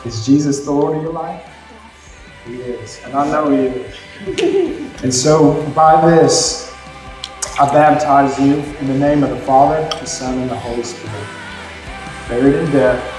Is Jesus the Lord of your life? He is, and I know He is. And so by this, I baptize you in the name of the Father, the Son, and the Holy Spirit. Buried in death,